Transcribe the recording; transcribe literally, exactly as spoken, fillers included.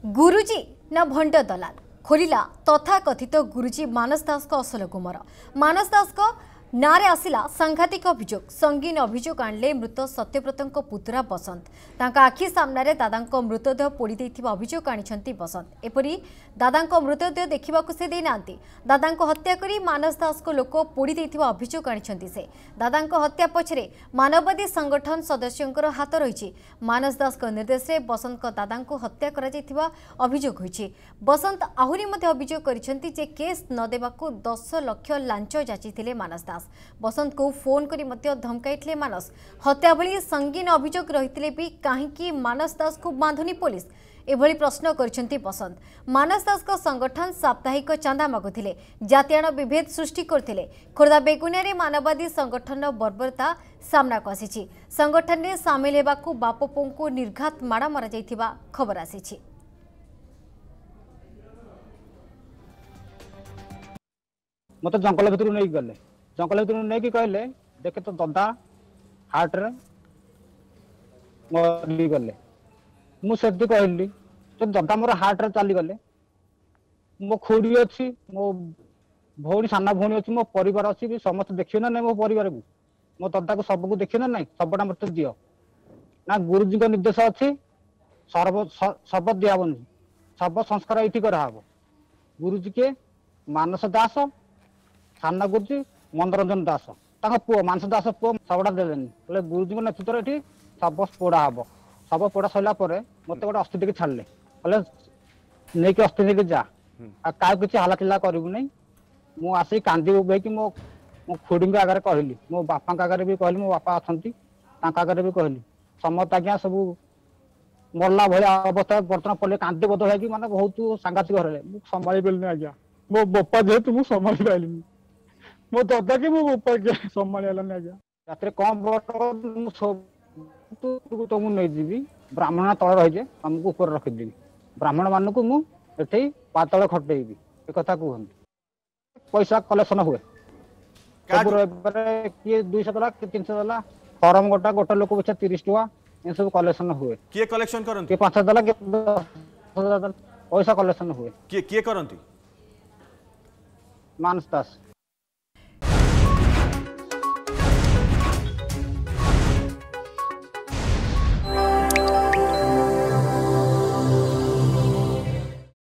गुरुजी ना भंड दलाल खोलिला तथाकथित गुरुजी मानस दास को असल गुमर। मानस दास को नारे आसिला सांघातिक अभियोग। संगीन अभियोग आणले मृत सत्यव्रत पुतुरा बसंत। तांका आखि सामने दादा मृतदेह पोड़ी देथिबा अभियोग आनिछंती बसंत। एपरी दादा मृतदेह देखा से देना दादा हत्या करी मानस दास को लोक पोड़ी देथिबा अभियोग आनिछंती से। दादा हत्या पछरे मानववादी संगठन सदस्यंकर हाथ रही। मानस दास निर्देश में बसंत दादा हत्या करा जायथिबा अभियोग होईछि। बसंत आहुरी मध्य अभियोग करिसेंती जे केस न देबाकू दस लाख लांच जाचिथिले मानस दास। बसंत को फोन करी मध्य धमकाइथिले मानस। हत्या भली संगीन अभियोग रहिथिले भी काहेकि मानस दास को बांधुनी पुलिस एभली प्रश्न करिसेंती बसंत। मानस दास को संगठन साप्ताहिक चांदा मागुथिले, जातीयाण विभेद सृष्टि करथिले। खोर्धा बेगुनिया रे मानववादी संगठन बर्बरता सामना को आसीछि। संगठन में सामिल हेबाकू बाप पुओं निर्घात माड़ा मरा जायथिबा खबर आसीछि। मत जंगल भितर नहीं गले जंगल भितर नहीं कहले देखे तो ददा हार्ट रे मरी गले। मुझे कहली तो ददा मोर हार्ट रे चली गले। मो खोड़ी अच्छी मो भौणी साना भौणी अच्छी मो परिवार अच्छी भी समस्त देखियो ना नहीं मो परिवार को मो ददा को सब को देखियो ना नहीं सबटा मत दियो ना। गुरुजी को निर्देश अच्छी सर्व शब दियाबनी शब संस्कार ये कराब। गुरुजी के मानस दास साना गुरुजी मनोरंजन दास पुओ मानस दास पुओ सबटा देदेनि बोले गुरुजी नेतृत्व ये शब पोड़ा हम। शब पोड़ा सरला मत गोटे अस्थि टे छाड़े बोले नहीं कि अस्थि नहीं जा क्या किसी हालाचिल्ला करूँ नहीं। मुझे आसिक कांदी उबेकी मो मो खुड़ी आगे कहली मो बापा आगे भी कहली मो बापा अच्छा आगे भी कहली समस्त आज्ञा सब मरला भाई अवस्था बर्तमान पड़े कांदी बद है माने बहुत सांघातिक घर संभाली पारे आज्ञा मो बापा जेहतु मुझे संभाली पारे मो दादा के मो बापा के संभाली आज्ञा रात कम तो मुझे नहीं जी ब्राह्मण तल रही तुमको ऊपर रखीदेवी ब्राह्मण मान को मुझे पातल खटेबी ये कथा कहते पैसा कलेक्शन हुए किए दुईश देला कि तीन सौ देला फॉर्म गोटा गोटे लोक पीछा तीस टका ये सब कलेक्शन हुए। किए कलेक्शन करन के पाँच देला कि पैसा कलेक्शन हुए किए किए करंती मानस दास।